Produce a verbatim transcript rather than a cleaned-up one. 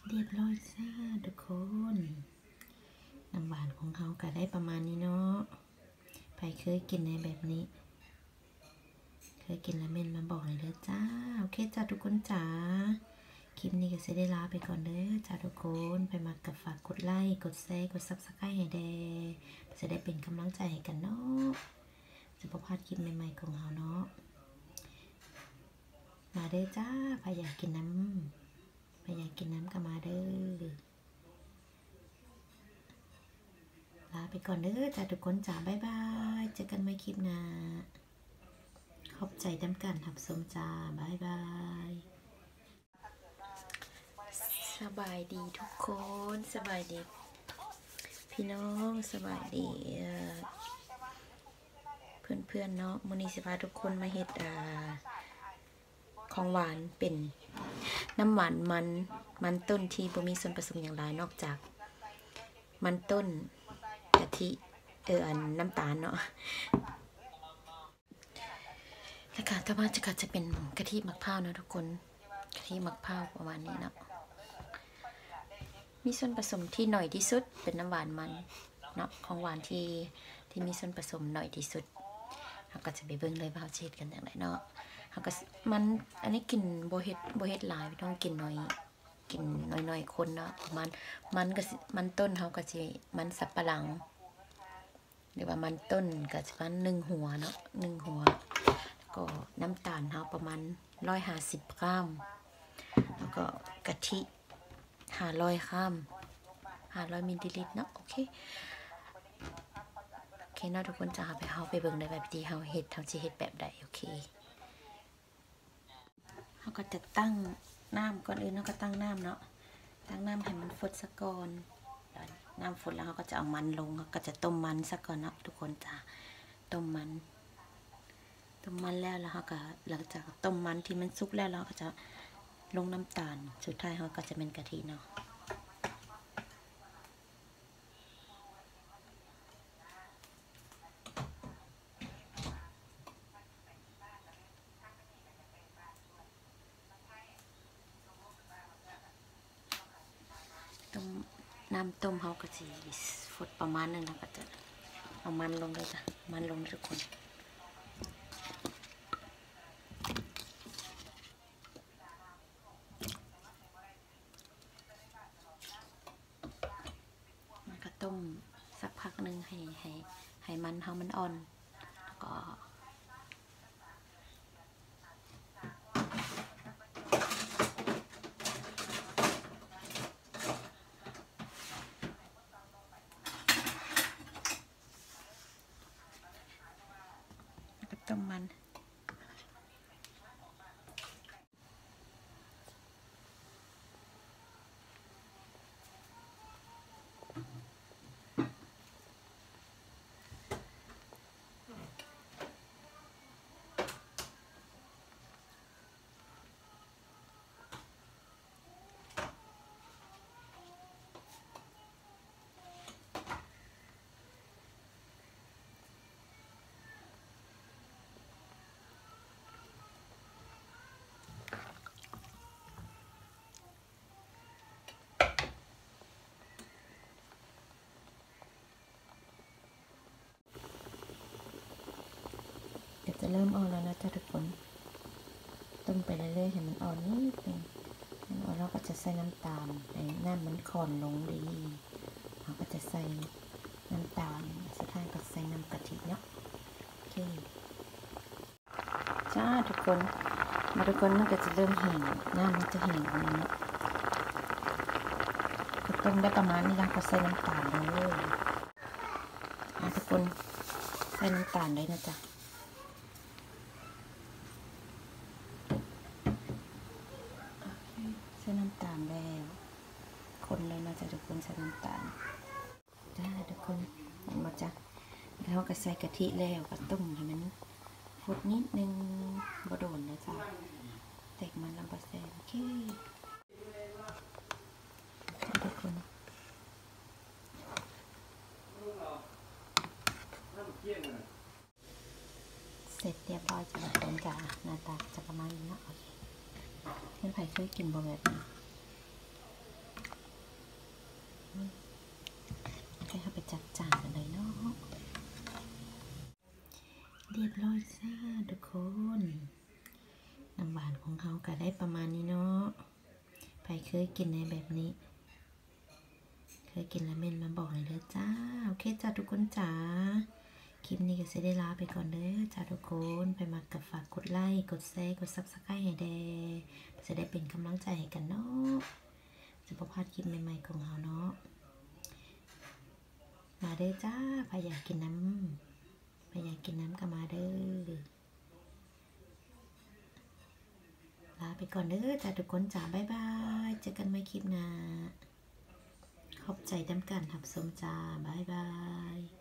เรียบร้อยจ้าทุกคนน้ำหวานของเขาก็ได้ประมาณนี้เนาะใครเคยกินในแบบนี้เคยกินแล้วเมนมาบอกเลยเด้อจ้าโอเคจ้าทุกคนจ้าคลิปนี้ก็จะได้ลาไปก่อนเด้อจ้าทุกคนไปมากับฝากกดไลค์กดแชร์กดซับสไครต์ให้แด่จะได้เป็นกำลังใจให้กันเนาะจะประพลาดคลิปใหม่ๆของเขาเนาะมาเด้อจ้าใครอยากกินน้ำใครอยากกินน้ำก็มาเด้อลาไปก่อนเด้อจ้าทุกคนจ้าบ๊ายบายเจอกันใหม่คลิปหน้าขอบใจดำกันทับสมจ้าบ๊ายบายสบายดีทุกคนสบายดีพี่น้องสบายดีเพื่อนเพื่อนเนาะมื้อนี้สิพาทุกคนมาเฮ็ดอ่าของหวานเป็นน้ำหวานมันมันต้นที่บ่มีส่วนผสมอย่างไรนอกจากมันต้นกะทิเอออันน้ำตาลเนาะแล้วก็ต่อมาจะก็จะเป็นกะทิมะพร้าวนะทุกคนกะทิมะพร้าวประมาณนี้เนาะมีส่วนผสมที่หน่อยที่สุดเป็นน้ำหวานมันเนาะของหวานที่ที่มีส่วนผสมหน่อยที่สุดเราก็จะไปเบิ่งเลยว่าเขาเช็ดกันอย่างไรเนาะเขาก็มันอันนี้กินโบเฮ็ดโบเฮ็ดหลายต้องกินน้อยกินน้อยๆคนเนาะมันมันก็มันต้นเขาก็จะมันสับปะหลังหรือว่ามันต้นก็จะมันหนึ่งหัวเนาะหนึ่งหัวก็น้ำตาลเขาประมาณร้อยห้าสิบกรัมแล้วก็กะทิห้าร้อยกรัมห้าร้อยมิลลิลิตรเนาะโอเคโอเคเนาะทุกคนจะหาไปเฮาไปเบิ่งในแบบที่เฮาเฮ็ดเฮาสิเฮ็ดแบบใดโอเคเฮาก็จะตั้งน้ำก่อนอื่นเฮาก็ตั้งน้ำเนาะตั้งน้ำให้มันฟดซะก่อนน้ำฟดแล้วเฮาก็จะเอามันลงก็จะต้มมันซะก่อนเนาะทุกคนจ้ะต้มมันต้มมันแล้วแล้วเราก็หลังจากต้มมันที่มันสุกแล้วเราก็จะลงน้ำตาลสุดท้ายเราก็จะเป็นกะทิเนาะต้มน้ำต้มเขาก็จะฟดประมาณนึงแล้วก็จะเอามันลงเลยจ้ะมันลงทุกคนต้มสักพักหนึ่งให้ให้ให้มันเขามันอ่อนแล้วก็ต้มมันจะเริ่มอ่อนแล้วนะจ๊ะทุกคนต้มไปเรื่อยๆให้มันอ่อนนิดนึงมันอ่อนแล้วก็จะใส่น้ำตาลให้น้ำมันคอนลงดีเราก็จะใส่น้ำตาลสุดท้ายก็ใส่น้ำกะทิเนาะโอเคจ้าทุกคนมาทุกคนมันก็จะเริ่มแห้งน้ำมันจะแห้งตรงนี้ก็ต้มได้ประมาณนี้แล้วก็ใส่น้ำตาลเลยมาทุกคนใส่น้ำตาลเลยนะจ๊ะใส่น้ำตาลแล้วคนเลยมาจากทุกคนใส่น้ำตาลจ้าทุกคนมาจากแล้วก็ใส่กะทิแล้วก็ต้มให้มันฟดนิดนึงบดโดนนะจ้ะแตกมันลำบะแซนโอเคทุกคนเสร็จเรียบร้อยจ้ะทุกคนจ้ะหน้าตาจะประมาณนี้นะโอเคเพื่อนใครเคยกินบ่แบบนี้คนน้ำหวานของเขาก็ได้ประมาณนี้เนาะใครเคยกินในแบบนี้เคยกินแล้วเมนมาบอกเลยเด้อจ้าโอเคจ้าทุกคนจ้าคลิปนี้ก็จะได้ลาไปก่อนเด้อจ้าทุกคนไปมากับฝากกดไลค์กดแชร์กดซับสไครต์ให้แด่จะได้เป็นกำลังใจให้กันเนาะจะบ่พลาดคลิปใหม่ๆของเราเนาะมาเด้อจ้าใครอยากกินน้ำใครอยากกินน้ำก็มาเด้อลาไปก่อนเด้อจ้าทุกคนจ้าบ๊ายบายเจอกันใหม่คลิปหน้าขอบใจดำกันทับสมจ้าบ๊ายบาย